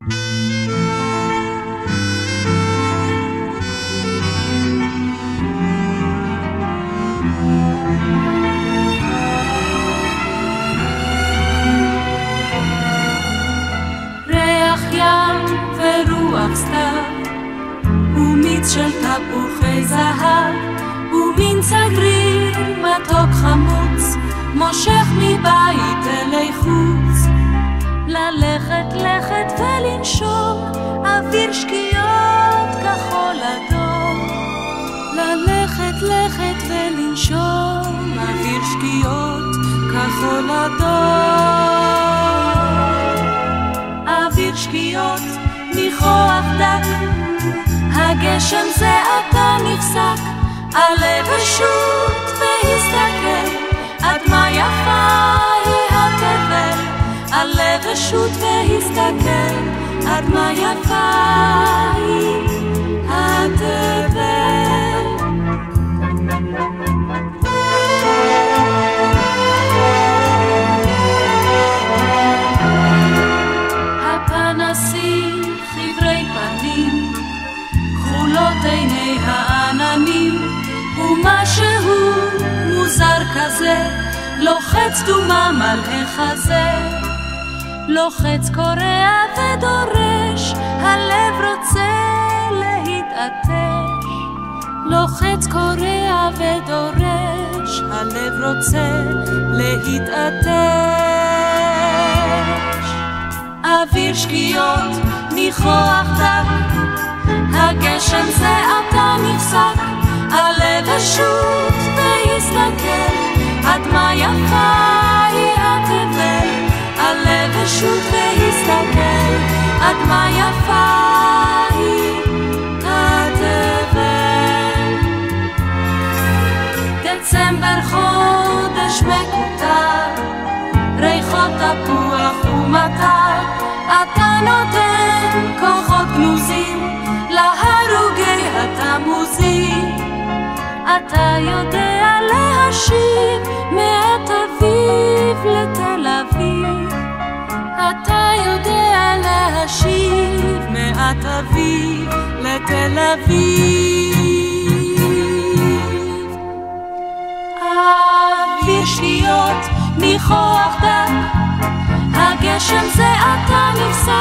ריח ים ורוח סתיו ומיץ של תפוחי זהב ומין צגריר מתוק חמוץ מושך מבית אלי חוץ ללכת לכת ולנשום אוויר שקיעות כחול אדום ללכת לכת ולנשום אוויר שקיעות כחול אדום אוויר שקיעות ניחוח דק הגשם זה עתה נפסק עלה ושוט והסתכל עד מה יפה היא התבל עלה ושוט והסתכל עד מה יפה היא התבל הפנסים חברי פנים כחולות עיני העננים ומשהו מוזר כזה לוחץ דומם על החזה לוחץ קורע ודורש הלב רוצה להתעטש לוחץ קורע ודורש הלב רוצה להתעטש אוויר שקיעות ניחוח דק הגשם זה עתה נפסק עלה ושוט והסתכל עד מה יפה היא התבל עלה ושוט והסתכל עד מה יפה היא התבל דצמבר חודש מקוטר ריחות תפוח ומטר אתה נותן כוחות גנוזים להרוגי התמוזים אתה יודע להשיב מעט אביב לתל אביב אתה יודע להשיב מעט אביב לתל אביב אוויר שקיעות ניחוח דק הגשם זה עתה נפסק